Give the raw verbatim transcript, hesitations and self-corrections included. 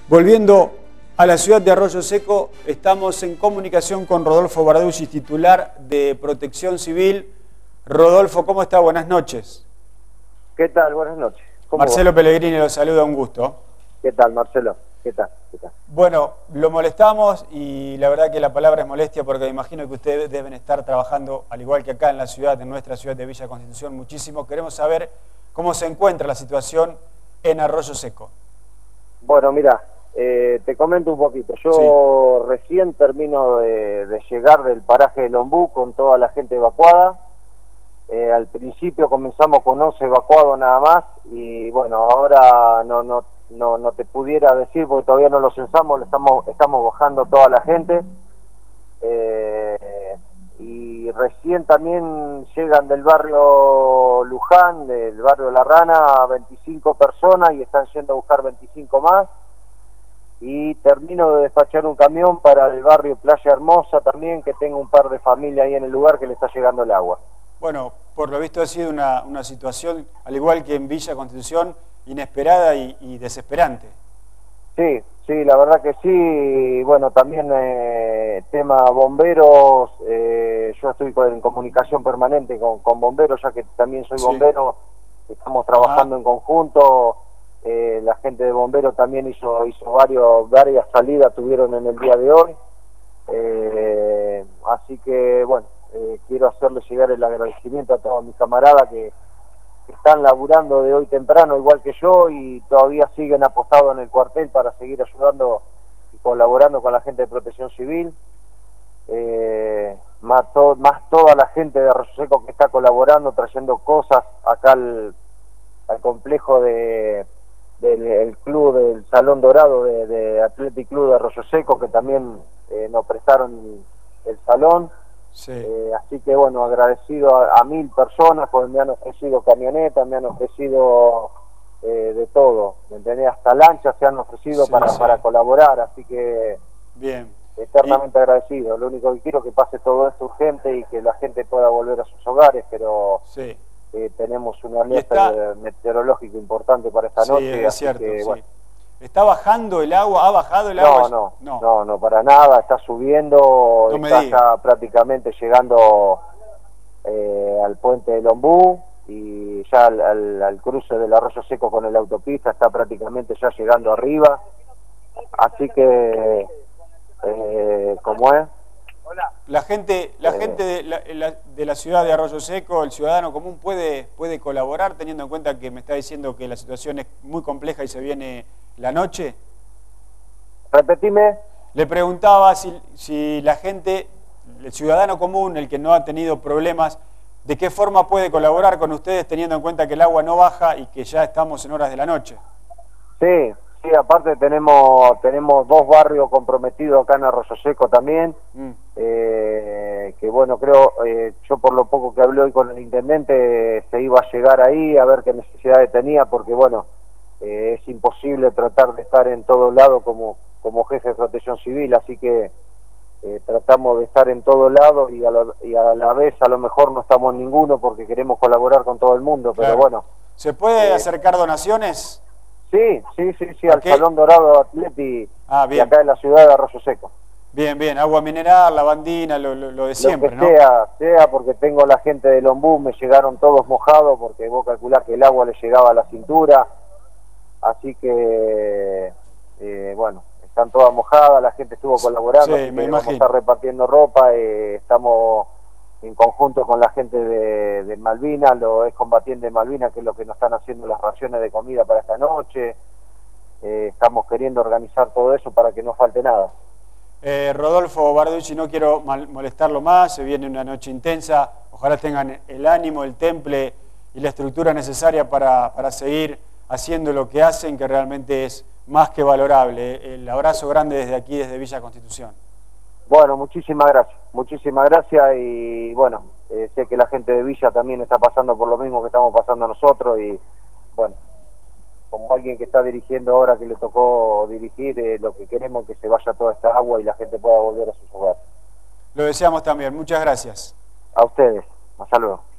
Volviendo a la ciudad de Arroyo Seco, estamos en comunicación con Rodolfo Barducci, titular de Protección Civil. Rodolfo, ¿cómo está? Buenas noches. ¿Qué tal? Buenas noches. Marcelo va? Pellegrini lo saluda, un gusto. ¿Qué tal, Marcelo? ¿Qué tal? ¿Qué tal? Bueno, lo molestamos y la verdad que la palabra es molestia porque me imagino que ustedes deben estar trabajando, al igual que acá en la ciudad, en nuestra ciudad de Villa Constitución, muchísimo. Queremos saber cómo se encuentra la situación en Arroyo Seco. Bueno, mira, eh, te comento un poquito. Yo sí. recién termino de, de llegar del paraje de Lombú con toda la gente evacuada. Eh, al principio comenzamos con once evacuados nada más y bueno, ahora no, no, no, no te pudiera decir porque todavía no lo censamos, estamos, estamos bajando toda la gente. Eh, y recién también llegan del barrio Luján, del barrio La Rana, veinticinco personas y están yendo a buscar veinticinco más. Y termino de despachar un camión para el barrio Playa Hermosa también, que tengo un par de familias ahí en el lugar que le está llegando el agua. Bueno, por lo visto ha sido una, una situación, al igual que en Villa Constitución, inesperada y, y desesperante. Sí, sí, la verdad que sí. Bueno, también eh, tema bomberos, eh, yo estoy en comunicación permanente con, con bomberos, ya que también soy bombero, sí. Estamos trabajando ah. en conjunto. Eh, la gente de bomberos también hizo, hizo varios, varias salidas, tuvieron en el día de hoy. Eh, así que, bueno, eh, quiero hacerles llegar el agradecimiento a todos mis camaradas que están laburando de hoy temprano igual que yo y todavía siguen apostados en el cuartel para seguir ayudando y colaborando con la gente de Protección Civil. Eh, más, to más toda la gente de Arroyo Seco que está colaborando, trayendo cosas acá al, al complejo de, del el club del Salón Dorado de, de Athletic Club de Arroyo Seco, que también eh, nos prestaron el salón. Sí. Eh, así que bueno, agradecido a, a mil personas, pues me han ofrecido camionetas, me han ofrecido eh, de todo, ¿me entendés? Hasta lanchas se han ofrecido sí, para, sí. para colaborar, así que bien, eternamente y... agradecido. Lo único que quiero es que pase todo esto urgente y que la gente pueda volver a sus hogares, pero sí. eh, tenemos una alerta está... meteorológica importante para esta sí, noche, es así cierto, que sí. bueno. ¿Está bajando el agua? ¿Ha bajado el agua? No, no, no, no, no para nada, está subiendo, no está ya prácticamente llegando eh, al puente de Lombú y ya al, al, al cruce del Arroyo Seco con la autopista está prácticamente ya llegando arriba, así que, eh, ¿cómo es? La gente, la eh, gente de la, de la ciudad de Arroyo Seco, el ciudadano común, puede, puede colaborar teniendo en cuenta que me está diciendo que la situación es muy compleja y se viene la noche. Repetime. Le preguntaba si, si la gente, el ciudadano común, el que no ha tenido problemas, ¿de qué forma puede colaborar con ustedes teniendo en cuenta que el agua no baja y que ya estamos en horas de la noche? Sí, sí, aparte tenemos tenemos dos barrios comprometidos acá en Arroyo Seco también, mm. eh, que bueno, creo, eh, yo por lo poco que hablé hoy con el intendente, se iba a llegar ahí a ver qué necesidades tenía, porque bueno, Eh, es imposible tratar de estar en todo lado como, como jefe de Protección Civil, así que eh, tratamos de estar en todo lado y a, lo, y a la vez a lo mejor no estamos en ninguno porque queremos colaborar con todo el mundo, claro. Pero bueno. ¿Se puede eh, acercar donaciones? Sí, sí, sí, sí, al Salón Dorado Atleti ah, de acá en la ciudad de Arroyo Seco. Bien, bien, agua mineral, lavandina, lo, lo, lo de siempre, lo que ¿no? sea, sea, porque tengo la gente de Lombú, me llegaron todos mojados porque vos calculás que el agua le llegaba a la cintura. Así que, eh, bueno, están todas mojadas, la gente estuvo colaborando, sí, me vamos a estar repartiendo ropa, eh, estamos en conjunto con la gente de, de Malvinas, los excombatientes de Malvinas, que es lo que nos están haciendo las raciones de comida para esta noche, eh, estamos queriendo organizar todo eso para que no falte nada. Eh, Rodolfo Barducci, no quiero mal, molestarlo más, se viene una noche intensa, ojalá tengan el ánimo, el temple y la estructura necesaria para, para seguir haciendo lo que hacen, que realmente es más que valorable. El abrazo grande desde aquí, desde Villa Constitución. Bueno, muchísimas gracias, muchísimas gracias y bueno, eh, sé que la gente de Villa también está pasando por lo mismo que estamos pasando nosotros y bueno, como alguien que está dirigiendo ahora que le tocó dirigir, eh, lo que queremos es que se vaya toda esta agua y la gente pueda volver a sus hogares. Lo deseamos también, muchas gracias. A ustedes, hasta luego.